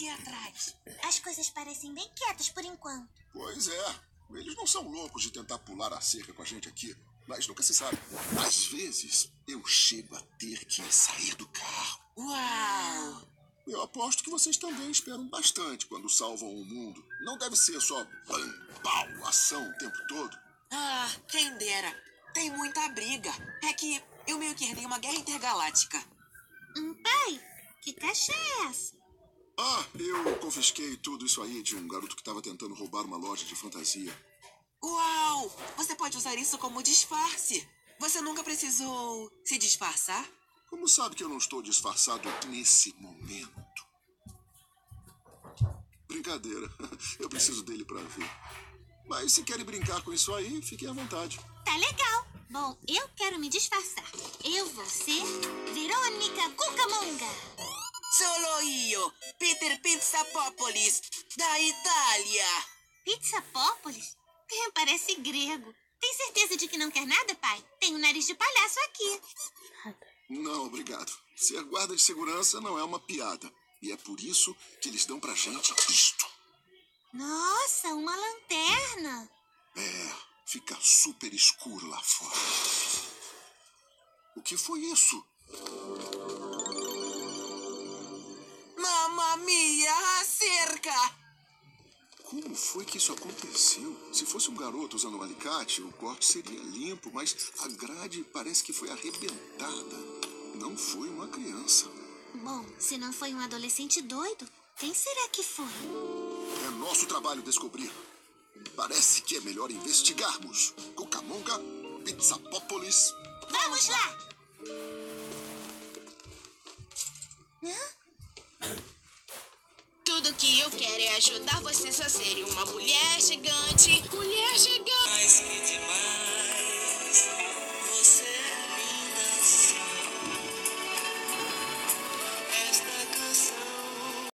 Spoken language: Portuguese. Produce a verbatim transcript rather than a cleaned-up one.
ali atrás? As coisas parecem bem quietas por enquanto. Pois é. Eles não são loucos de tentar pular a cerca com a gente aqui. Mas nunca se sabe. Às vezes, eu chego a ter que sair do carro. Uau! Eu aposto que vocês também esperam bastante quando salvam o mundo. Não deve ser só bam, pau, ação o tempo todo. Ah, quem dera. Tem muita briga. É que eu meio que herdei uma guerra intergaláctica. Hum, pai, que caixa é essa? Ah, eu confisquei tudo isso aí de um garoto que estava tentando roubar uma loja de fantasia. Uau! Você pode usar isso como disfarce. Você nunca precisou se disfarçar? Como sabe que eu não estou disfarçado nesse momento? Brincadeira. Eu preciso dele para ver. Mas se querem brincar com isso aí, fiquem à vontade. Tá legal. Bom, eu quero me disfarçar. Eu vou ser Verônica Cucamonga. Solo io, Peter Pizzapópolis, da Itália. Pizzapópolis? Parece grego. Tem certeza de que não quer nada, pai? Tem um nariz de palhaço aqui. Não, obrigado. Ser guarda de segurança não é uma piada. E é por isso que eles dão pra gente isto. Nossa, uma lanterna. É, fica super escuro lá fora. O que foi isso? Mamma mia, a cerca! Como foi que isso aconteceu? Se fosse um garoto usando um alicate, o corte seria limpo, mas a grade parece que foi arrebentada. Não foi uma criança. Bom, se não foi um adolescente doido, quem será que foi? É nosso trabalho descobrir. Parece que é melhor investigarmos. Cucamonga, Pizzapópolis. Vamos lá! Hã? Tudo que eu quero é ajudar vocês a serem uma mulher gigante. Mulher gigante.